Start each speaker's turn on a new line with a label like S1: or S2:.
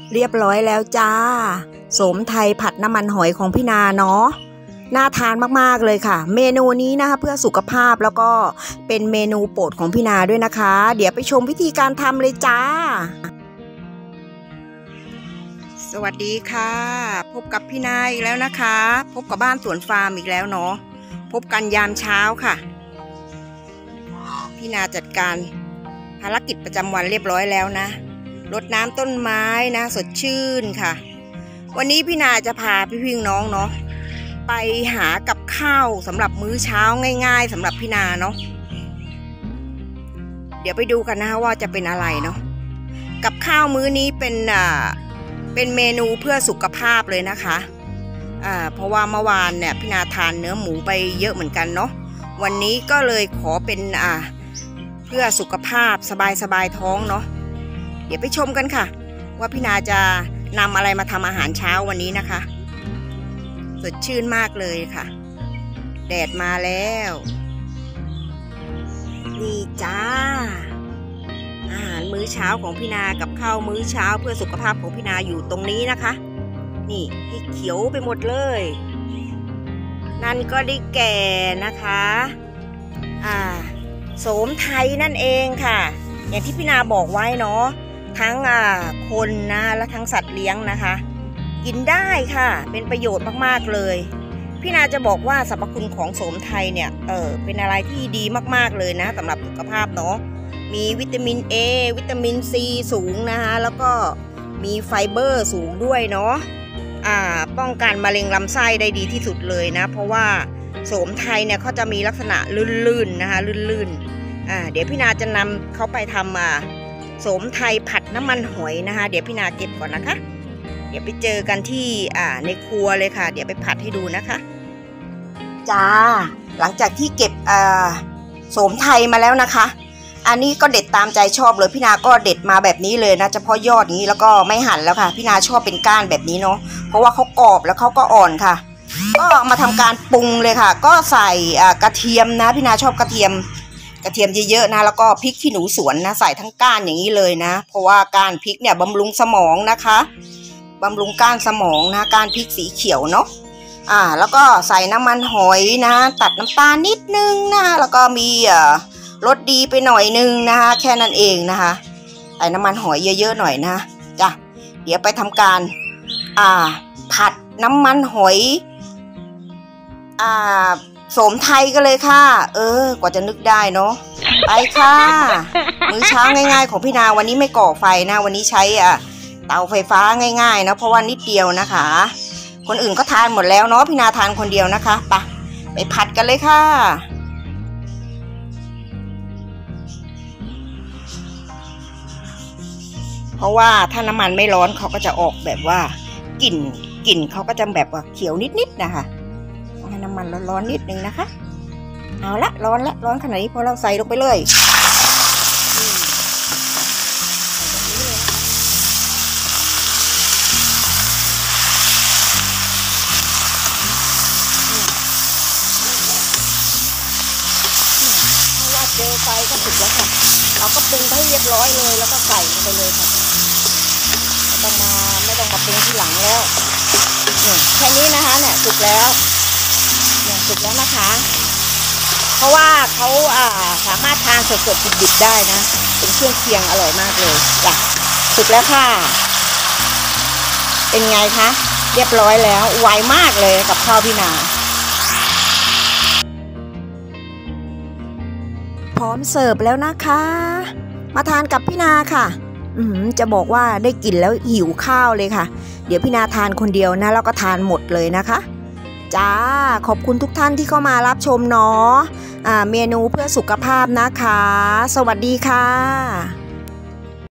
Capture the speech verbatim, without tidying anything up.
S1: เรียบร้อยแล้วจ้าโสมไทยผัดน้ำมันหอยของพี่นาเนาะน่าทานมากๆเลยค่ะเมนูนี้นะคะเพื่อสุขภาพแล้วก็เป็นเมนูโปรดของพี่นาด้วยนะคะเดี๋ยวไปชมวิธีการทำเลยจ้าสวัสดีค่ะพบกับพี่นาอีกแล้วนะคะพบกับบ้านสวนฟาร์มอีกแล้วเนาะพบกันยามเช้าค่ะพี่นาจัดการภารกิจประจำวันเรียบร้อยแล้วนะรดน้ำต้นไม้นะสดชื่นค่ะวันนี้พี่นาจะพาพี่พี่น้องเนาะไปหากับข้าวสำหรับมื้อเช้าง่ายๆสำหรับพี่นาเนาะเดี๋ยวไปดูกันนะว่าจะเป็นอะไรเนาะกับข้าวมื้อนี้เป็นอ่าเป็นเมนูเพื่อสุขภาพเลยนะคะอ่าเพราะว่าเมื่อวานเนี่ยพี่นาทานเนื้อหมูไปเยอะเหมือนกันเนาะวันนี้ก็เลยขอเป็นอ่าเพื่อสุขภาพสบายๆท้องเนาะเดี๋ยวไปชมกันค่ะว่าพี่นาจะนำอะไรมาทำอาหารเช้าวันนี้นะคะสดชื่นมากเลยค่ะแดดมาแล้วนี่จ้าอาหารมื้อเช้าของพี่นากับข้าวมื้อเช้าเพื่อสุขภาพของพี่นาอยู่ตรงนี้นะคะนี่ที่เขียวไปหมดเลยนั่นก็ได้แก่นะคะอ่าโสมไทยนั่นเองค่ะอย่างที่พี่นาบอกไว้เนาะทั้งอ่าคนนะและทั้งสัตว์เลี้ยงนะคะกินได้ค่ะเป็นประโยชน์มากๆเลยพี่นาจะบอกว่าสรรพคุณของโสมไทยเนี่ยเออเป็นอะไรที่ดีมากๆเลยนะสำหรับสุขภาพเนาะมีวิตามิน A วิตามิน ซี สูงนะคะแล้วก็มีไฟเบอร์สูงด้วยเนาะอ่าป้องกันมะเร็งลำไส้ได้ดีที่สุดเลยนะเพราะว่าโสมไทยเนี่ยเขาจะมีลักษณะลื่นๆนะคะลื่นๆอ่าเดี๋ยวพี่นาจะนำเขาไปทำอ่าโสมไทยผัดน้ำมันหอยนะคะเดี๋ยวพี่นาเก็บก่อนนะคะเดี๋ยวไปเจอกันที่อ่าในครัวเลยค่ะเดี๋ยวไปผัดให้ดูนะคะจ้าหลังจากที่เก็บอ่าโสมไทยมาแล้วนะคะอันนี้ก็เด็ดตามใจชอบเลยพี่นาก็เด็ดมาแบบนี้เลยนะเฉพาะยอดนี้แล้วก็ไม่หั่นแล้วค่ะพี่นาชอบเป็นก้านแบบนี้เนาะเพราะว่าเขากรอบแล้วเขาก็อ่อนค่ะก็มาทำการปรุงเลยค่ะก็ใส่อ่ากระเทียมนะพี่นาชอบกระเทียมกระเทียมเยอะๆนะแล้วก็พริกขี้หนูสวนนะใส่ทั้งก้านอย่างนี้เลยนะเพราะว่าก้านพริกเนี่ยบำรุงสมองนะคะบำรุงก้านสมองนะก้านพริกสีเขียวเนาะอ่าแล้วก็ใส่น้ำมันหอยนะตัดน้ำตาลนิดนึงนะแล้วก็มีเอ่อรสดีไปหน่อยนึงนะคะแค่นั้นเองนะคะใส่น้ำมันหอยเยอะๆหน่อยนะจ้ะเดี๋ยวไปทำการอ่าผัดน้ำมันหอยอ่าโสมไทยกันเลยค่ะเออกว่าจะนึกได้เนาะไปค่ะมื้อเช้าง่ายๆของพี่นาวันนี้ไม่ก่อไฟนะวันนี้ใช้อ่ะเตาไฟฟ้าง่ายๆนะเพราะว่านิดเดียวนะคะคนอื่นก็ทานหมดแล้วเนาะพี่นาทานคนเดียวนะคะไปไปผัดกันเลยค่ะเพราะว่าถ้าน้ำมันไม่ร้อนเขาก็จะออกแบบว่ากลิ่นกลิ่นเขาก็จะแบบว่าเขียวนิดๆนะคะให้น้ำมันร้อนๆนิดนึงนะคะเอาละร้อนละร้อนขนาดนี้พอเราใส่ลงไปเลยเพราะว่าเจอไฟก็สุกแล้วค่ะเราก็ปรุงให้เรียบร้อยเลยแล้วก็ใส่ลงไปเลยค่ะไม่ต้องมาไม่ต้องมาปรุงทีหลังแล้วเนี่ยแค่นี้นะคะเนี่ยสุกแล้วเนี่ยสุกแล้วนะคะเพราะว่าเขาอ่าสามารถทานสดๆดิบๆได้นะเป็นเครื่องเคียงอร่อยมากเลยจ้ะสุกแล้วค่ะเป็นไงคะเรียบร้อยแล้วไวมากเลยกับข้าวพี่นาพร้อมเสิร์ฟแล้วนะคะมาทานกับพี่นาค่ะอืมจะบอกว่าได้กลิ่นแล้วหิวข้าวเลยค่ะเดี๋ยวพี่นาทานคนเดียวนะแล้วก็ทานหมดเลยนะคะจ้าขอบคุณทุกท่านที่เข้ามารับชมเนาะอ่าเมนูเพื่อสุขภาพนะคะสวัสดีค่ะ